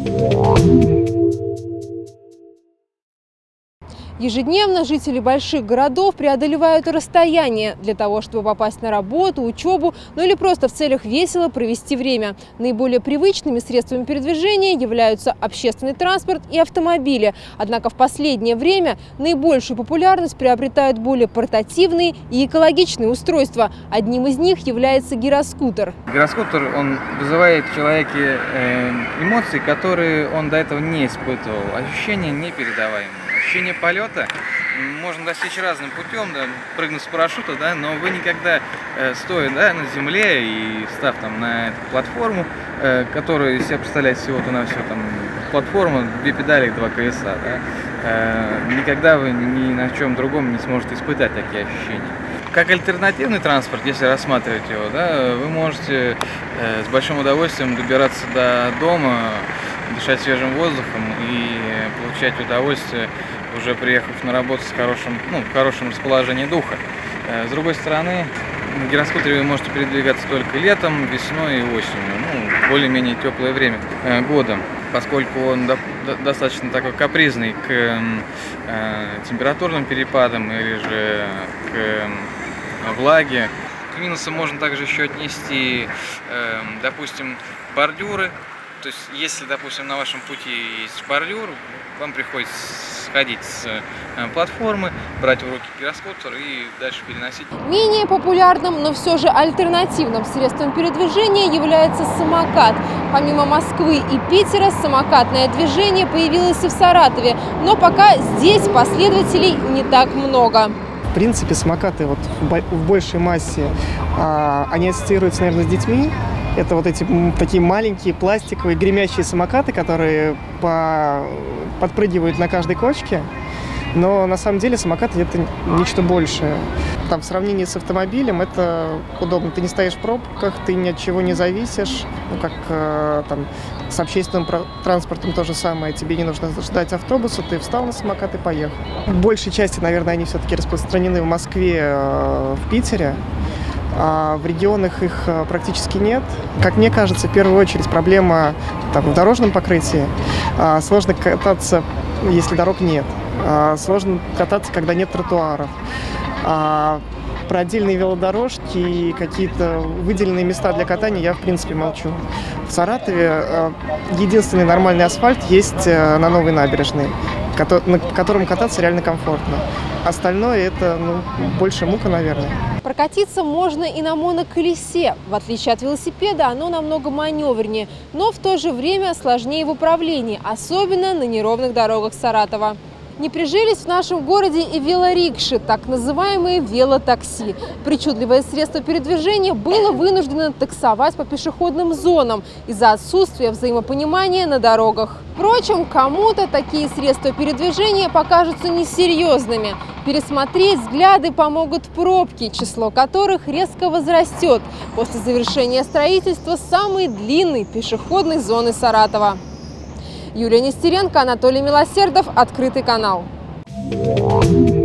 Ежедневно жители больших городов преодолевают расстояние для того, чтобы попасть на работу, учебу, ну или просто в целях весело провести время. Наиболее привычными средствами передвижения являются общественный транспорт и автомобили. Однако в последнее время наибольшую популярность приобретают более портативные и экологичные устройства. Одним из них является гироскутер. Гироскутер, он вызывает в человеке эмоции, которые он до этого не испытывал. Ощущения непередаваемые. Ощущение полета можно достичь разным путем, да, прыгнув с парашюта, да, но вы никогда, стоя, да, на земле и встав там на эту платформу, которая из себя представляет всего-то на все там платформа, 2 педали, 2 колеса, да, никогда вы ни на чем другом не сможете испытать такие ощущения. Как альтернативный транспорт, если рассматривать его, да, вы можете с большим удовольствием добираться до дома, дышать свежим воздухом и получать удовольствие, уже приехав на работу с хорошим расположением духа. С другой стороны, на гироскутере вы можете передвигаться только летом, весной и осенью, более-менее теплое время года, поскольку он достаточно такой капризный к температурным перепадам или же к влаге. К минусам можно также еще отнести, допустим, бордюры. То есть, если, допустим, на вашем пути есть бордюр, вам приходится сходить с платформы, брать в руки гироскутер и дальше переносить. Менее популярным, но все же альтернативным средством передвижения является самокат. Помимо Москвы и Питера, самокатное движение появилось и в Саратове, но пока здесь последователей не так много. В принципе, самокаты вот в большей массе, они ассоциируются, наверное, с детьми. Это вот эти такие маленькие пластиковые гремящие самокаты, которые подпрыгивают на каждой кочке. Но на самом деле самокаты — это нечто большее. Там, в сравнении с автомобилем это удобно. Ты не стоишь в пробках, ты ни от чего не зависишь. Как там, с общественным транспортом то же самое. Тебе не нужно ждать автобуса, ты встал на самокат и поехал. В большей части, наверное, они все-таки распространены в Москве, в Питере. А в регионах их практически нет. Как мне кажется, в первую очередь проблема в дорожном покрытии. Сложно кататься, если дорог нет. Сложно кататься, когда нет тротуаров. Про отдельные велодорожки и какие-то выделенные места для катания я, в принципе, молчу. В Саратове единственный нормальный асфальт есть на Новой набережной, на котором кататься реально комфортно. Остальное это больше мука, наверное. Прокатиться можно и на моноколесе. В отличие от велосипеда, оно намного маневреннее, но в то же время сложнее в управлении, особенно на неровных дорогах Саратова. Не прижились в нашем городе и велорикши, так называемые велотакси. Причудливое средство передвижения было вынуждено таксовать по пешеходным зонам из-за отсутствия взаимопонимания на дорогах. Впрочем, кому-то такие средства передвижения покажутся несерьезными. Пересмотреть взгляды помогут пробки, число которых резко возрастет после завершения строительства самой длинной пешеходной зоны Саратова. Юлия Нестеренко, Анатолий Милосердов, Открытый канал.